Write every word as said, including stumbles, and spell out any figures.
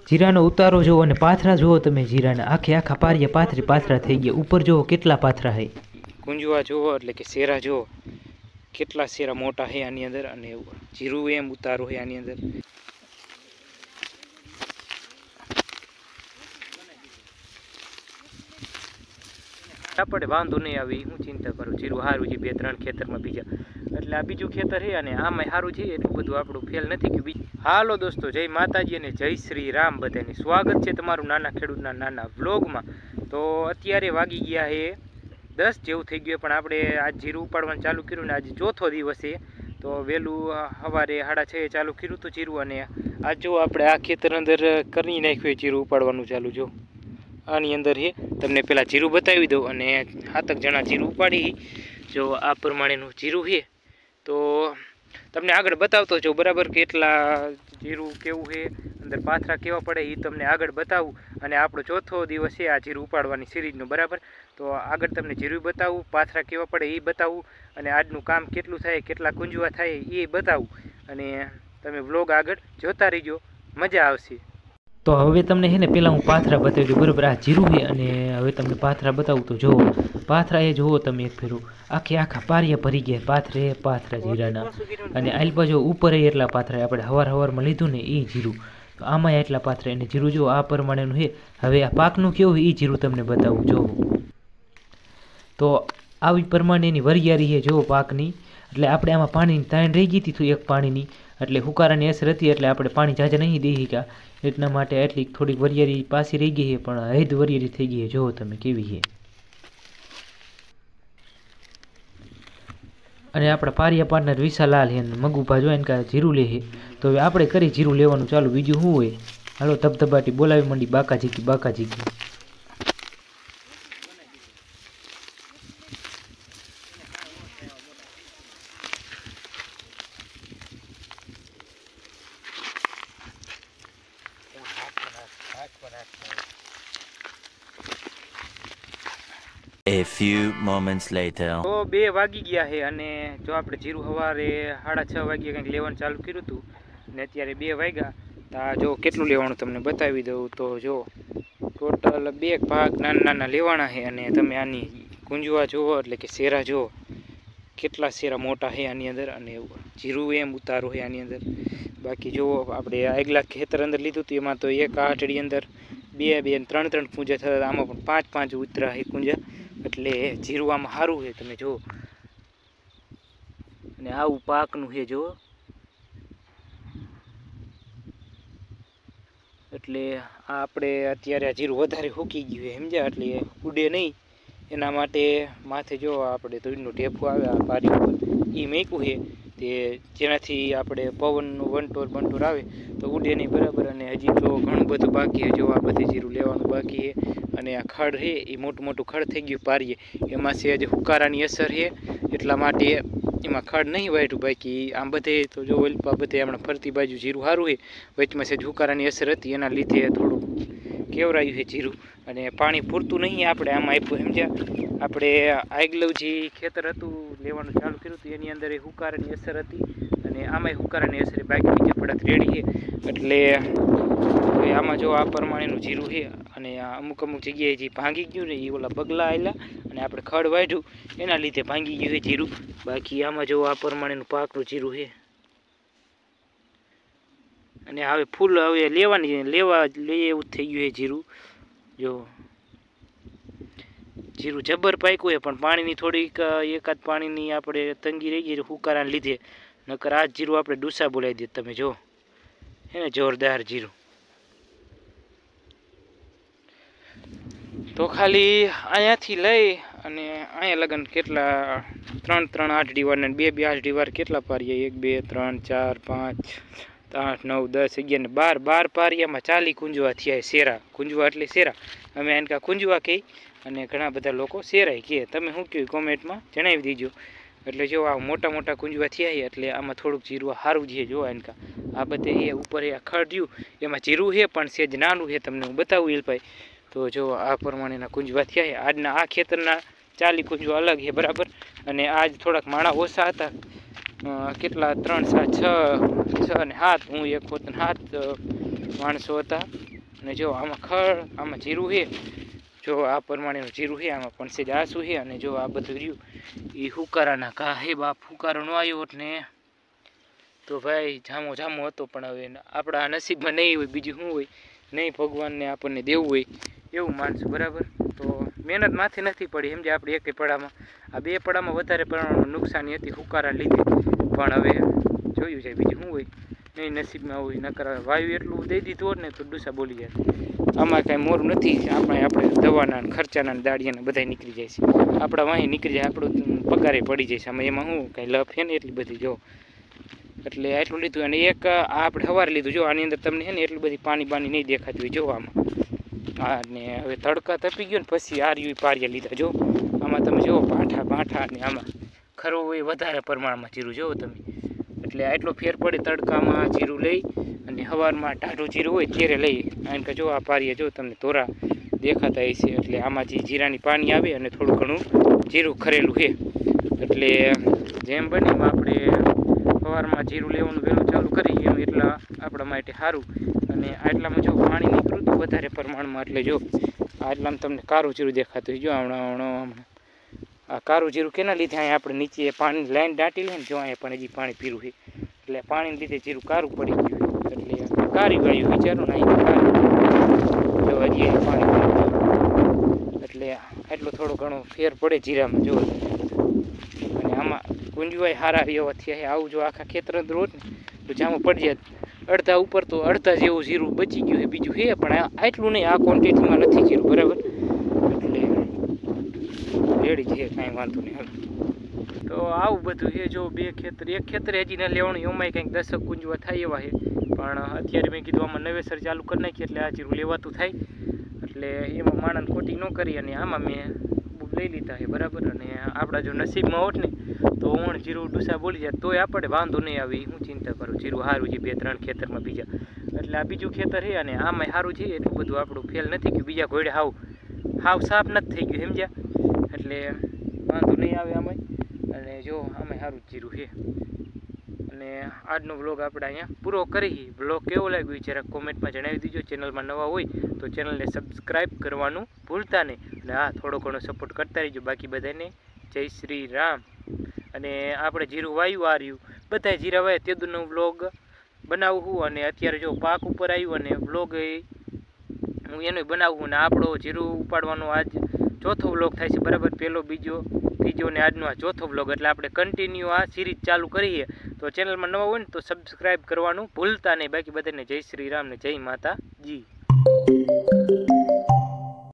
જીરાનો ઉતારો જુઓ અને પાથરા જુઓ તમે જીરાના આખે આખા પારીએ પાથરી પાથરા થઈ ગયા ઉપર જુઓ કેટલા પાથરા હે કુંજવા જુઓ એટલે કે શેરા જુઓ કેટલા શેરા મોટા હે આની અંદર અને જીરું એમ ઉતારો હે આની અંદર આપણે વાંધો નહીં આવી હું ચિંતા કરું જીરું સારું છે બે ત્રણ ખેતરમાં બીજા એટલે આ બીજું ખેતર છે અને આમાં સારું છે એટલું બધું આપણું ફેલ નથી કે બીજું હાલો દોસ્તો જય માતાજી અને જય શ્રી રામ બધાને સ્વાગત છે તમારું નાના ખેડૂતના નાના વ્લોગમાં તો અત્યારે વાગી ગયા છે દસ જેવું થઈ ગયું પણ આપણે આજ જીરું ઉપાડવાનું ચાલુ કર્યું ને આજે ચોથો દિવસ છે તો વહેલું સવારે સાડા છ ચાલુ કર્યું હતું જીરું અને આજ જો આપણે આ ખેતર અંદર કરી નાખ્યું જીરું ઉપાડવાનું ચાલુ જો આની અંદર છે તમને પહેલાં જીરું બતાવી દઉં અને સાતક જણા જીરું ઉપાડી જો આ પ્રમાણેનું જીરું છે તો તમને આગળ બતાવતો જો બરાબર કેટલા જીરું કેવું છે અંદર પાથરા કેવા પડે એ તમને આગળ બતાવું અને આપણો ચોથો દિવસ છે આ જીરું ઉપાડવાની સિરીઝનો બરાબર તો આગળ તમને જીરું બતાવું પાથરા કેવા પડે એ બતાવું અને આજનું કામ કેટલું થાય કેટલા કુંજવા થાય એ બતાવું અને તમે વ્લોગ આગળ જોતા રહીજો મજા આવશે તો હવે તમને છે ને પહેલાં હું પાથરા બતાવી દઉં બરાબર આ જીરું છે અને હવે તમને પાથરા બતાવું તો જુઓ પાથરા એ જુઓ તમે એક ફેરું આખે આખા પારિયા ભરી ગયા પાથરે પાથરા જીરાના અને આલ બાજુ ઉપર એટલા પાથરા આપણે હવાર હવારમાં લીધું ને એ જીરું તો આમાં એટલા પાથરા અને જીરું જો આ પ્રમાણેનું છે હવે આ પાકનું કેવું એ જીરું તમને બતાવું જોવો તો આવી પ્રમાણેની વરિયારી છે જુઓ પાકની એટલે આપણે આમાં પાણીની તાણ રહી ગઈ હતી એક પાણીની એટલે હુકારાની અસર હતી એટલે આપણે પાણી ઝાઝા નહીં દઈ શક્યા એટલા માટે એટલી થોડીક વરિયારી પાછી રહી ગઈ છે પણ હૈદ વરિયારી થઈ ગઈ છે જુઓ તમે કેવી છે અને આપણા પારિયા પાર્ટનર વિશાલાલ છે મગુભા જો એને જીરું લે છે તો હવે આપણે કરી જીરું લેવાનું ચાલુ બીજું શું હોય હાલો ધબધબાટી બોલાવી માંડી બાકાજીકી બાકાજીકી A few moments later. તો બે વાગી ગયા છે અને જો આપણે જીરું સવારે સાડા છ વાગ્યે કંઈક લેવાનું ચાલુ કર્યું હતું ને અત્યારે બે વાગ્યા તા જો કેટલું લેવાનું તમને બતાવી દઉં તો જો ટોટલ બે ભાગ નાના નાના લેવાના છે અને તમે આની કુંજવા જુઓ એટલે કે શેરા જુઓ કેટલા શેરા મોટા છે આની અંદર અને જીરું એમ ઉતારો છે આની અંદર બાકી જુઓ આપણે આગલા ખેતર અંદર લીધું હતું એમાં તો એક આઠડી અંદર બે બે ત્રણ ત્રણ કુંજા થતા આમાં પણ પાંચ પાંચ ઉતરા છે કુંજા એટલે જીરું આમાં સારું છે તમે જુઓ અને આવું પાકનું છે જુઓ એટલે આ આપણે અત્યારે આ જીરું વધારે સૂકી ગયું છે સમજ્યા એટલે ઉડે નહીં એના માટે માથે જો આપણે ધૂળનું ઢેફું આવે આ પારી ઉપર એ મેકવું છે તે જેનાથી આપણે પવનનું વંટોર બંટોર આવે તો ઉડે નહીં બરાબર અને હજી તો ઘણું બધું બાકી છે જો આ બધી જીરું લેવાનું બાકી છે અને આ ખડ છે એ મોટું મોટું ખડ થઈ ગયું પારીએ એમાં છે હજી હુકારાની અસર છે એટલા માટે એમાં ખડ નહીં વાટ્યું બાકી આમ બધે તો જો ઓલપા બધે હમણાં ફરતી બાજુ જીરું સારું છે વચમાં છે હુકારાની અસર હતી એના લીધે થોડું કેવરાયું છે જીરું અને પાણી પૂરતું નહીં આપણે આમાં આપ્યું સમજ્યા આપણે આગલું જે ખેતર હતું લેવાનું ચાલુ કર્યું હતું એની અંદર એ હુકારાની અસર હતી અને આમાંય હુકારાની અસર બાકી બીજા પડાત રેડી છે એટલે આમાં જો આ પ્રમાણેનું જીરું છે અને અમુક અમુક જગ્યાએ જે ભાંગી ગયું ને એ ઓલા બગલા આવેલા અને આપણે ખડ વાઢ્યું એના લીધે ભાંગી ગયું છે જીરું બાકી આમાં જો આ પ્રમાણેનું પાકનું જીરું છે અને હવે ફૂલ હવે લેવાની લેવા લઈએ એવું થઈ ગયું છે જીરું જો જીરું જબર પાક્યું છે પણ પાણીની થોડીક એકાદ પાણીની આપણે તંગી રહી ગઈ હુકારાને લીધે નકર આ જીરું આપણે ડૂસા બોલાવી દે તમે જો હે ને જોરદાર જીરું તો ખાલી અહીંયાથી લઈ અને અહીંયા લગન કેટલા ત્રણ ત્રણ આઠ ડીવાર ને બે બે આઠ ડીવાર કેટલા પારીએ એક બે ત્રણ ચાર પાંચ આઠ નવ દસ અગિયાર ને બાર બાર પારિયામાં ચાલી કુંજવા થયા શેરા કુંજવા એટલે શેરા અમે એને કાં કુંજવા કહી અને ઘણા બધા લોકો શેરાય કહે તમે શું કહ્યું કોમેન્ટમાં જણાવી દીજો એટલે જો આ મોટા મોટા કુંજવા થયા એટલે આમાં થોડુંક જીરું સારું છે જો એને કાં આ બધે એ ઉપર એ ખડ રહ્યું એમાં જીરું છે પણ સેજ નાનું છે તમને હું બતાવું ઇલભાઈ તો જો આ પ્રમાણેના કુંજવા થયા છે આજના આ ખેતરના ચાલી કુંજવા અલગ છે બરાબર અને આજ થોડાક માણા ઓછા હતા કેટલા ત્રણ સાત છ છ ને સાત હું એક પોતાના સાત માણસો હતા અને જો આમાં ખળ આમાં જીરું છે, જો આ પ્રમાણેનું જીરું છે, આમાં પણ સેજ આસું છે. અને જો આ બધું રહ્યું એ હુકારાના ઘા હે બાપ. હુકારો ન આવ્યો એટલે તો ભાઈ જામો જામો હતો, પણ હવે આપણા નસીબમાં નહીં હોય, બીજું શું હોય, નહીં ભગવાનને આપણને દેવું હોય એવું માનશું, બરાબર. તો મહેનત માથે નથી પડી સમજે આપણે એક પડામાં. આ બે પડામાં વધારે પ્રમાણમાં નુકસાની હતી હુકારા લીધે, પણ હવે જોયું છે બીજું શું હોય, નહીં નસીબમાં હોય. નકર વાયુ એટલું દઈ દીધું હોત ને તો ડૂસા બોલી જાય. આમાં કાંઈ મોરું નથી, આપણે આપણે દવાના ખર્ચાના દાડિયાના બધા નીકળી જાય છે, આપણા વાંહી નીકળી જાય, આપણું પગારે પડી જાય છે. આમાં એમાં શું કાંઈ લફ છે ને એટલી બધી જો, એટલે આટલું લીધું. અને એક આ આપણે સવારે લીધું, જો આની અંદર તમને છે ને એટલી બધી પાણી પાણી નહીં દેખાતું હોય જો આમાં. હા, ને હવે તડકા તપી ગયો ને પછી આર્યું પારિયા લીધા જો. આમાં તમે જુઓ ભાંઠા ભાંઠા, અને આમાં ખરું હોય વધારે પ્રમાણમાં જીરું જુઓ તમે. એટલે આટલો ફેર પડે તડકામાં જીરું લઈ અને સવારમાં ટાઢું જીરું હોય ત્યારે લઈ. કારણ કે જો આ પારિયા જો તમને તોરા દેખાતા હશે, એટલે આમાં જે જીરાની પાણી આવે અને થોડું ઘણું જીરું ખરેલું છે. એટલે જેમ બને એમ આપણે સવારમાં જીરું લેવાનું વહેલું ચાલુ કરીએ એમ એટલા આપણા માટે સારું. અને આટલામાં જો પાણી નીકળ્યું હતું વધારે પ્રમાણમાં, એટલે જો આટલામાં તમને કારું જીરું દેખાતું હોય જો. હમણાં હમણાં હમણાં આ કારું જીરું કેના લીધે અહીંયા આપણે નીચે પાણી લાઈન દાટી લે ને જો, અહીંયા પણ હજી પાણી પીરું છે, એટલે પાણીને લીધે જીરું કારું પડી ગયું, એટલે કારી વાયું વિચારો ને અહીંયા જો હજી પાણી પડી, એટલે આટલો થોડો ઘણો ફેર પડે જીરામાં જો. અને આમાં ગુંજવાય સારા એવા થયા. આવું જો આખા ખેતર અંદર હોત ને તો જામું પડી જાય. અડધા ઉપર તો અડધા જેવું જીરું બચી ગયું છે, બીજું છે પણ આટલું નહીં, આ ક્વોન્ટિટીમાં નથી જીરું, બરાબર. એટલે રેડી છે, કાંઈ વાંધો નહીં. હાલ તો આવું બધું છે જો. બે ખેતર, એક ખેતર હજી ના લેવાનું, એમાંય કંઈક દસક ગુંજવા થાય એવા છે, પણ અત્યારે મેં કીધું આમાં નવેસર ચાલુ કરી નાખી એટલે આ જીરું લેવાતું થાય, એટલે એમાં માણસ ખોટી ન કરી. અને આમાં મેં લઈ લીધા છે, બરાબર. અને આપણા જો નસીબમાં હોત ને તો ઓણ જીરું ડૂસા બોલી જાય તોય આપણે વાંધો નહીં આવે. હું ચિંતા કરું, જીરું સારું છે બે ત્રણ ખેતરમાં બીજા, એટલે આ બીજું ખેતર છે. અને આમાંય સારું છે, એટલું બધું આપણું ફેલ નથી કે બીજા ઘોડે હાવ હાવ સાફ નથી થઈ ગયું સમજ્યા, એટલે વાંધો નહીં આવે આમાંય. અને જો આમાંય સારું જીરું છે. અને આજનો વ્લોગ આપણે અહીંયા પૂરો કરી. વ્લોગ કેવો લાગ્યો જરાક કોમેન્ટમાં જણાવી દીજો. ચેનલમાં નવા હોય તો ચેનલને સબસ્ક્રાઈબ કરવાનું ભૂલતા નહીં. અને હા, થોડો ઘણો સપોર્ટ કરતા રહીજો. બાકી બધાને જય શ્રી રામ. અને આપણે જીરું વાયું આ રહ્યું, બધા જીરા વાય તેદુનો વ્લોગ બનાવું. અને અત્યારે જો પાક ઉપર આવ્યું અને વ્લોગ હું એનો બનાવું. અને આપણો જીરું ઉપાડવાનો આજ ચોથો વ્લોગ થાય છે, બરાબર. પહેલો, બીજો, ત્રીજો ને આજનો આ ચોથો વ્લોગ. એટલે આપણે કન્ટિન્યુ આ સિરીઝ ચાલુ કરીએ. તો ચેનલમાં નવા હોય ને તો સબસ્ક્રાઈબ કરવાનું ભૂલતા નહીં. બાકી બધાને જય શ્રી રામ ને જય માતાજી.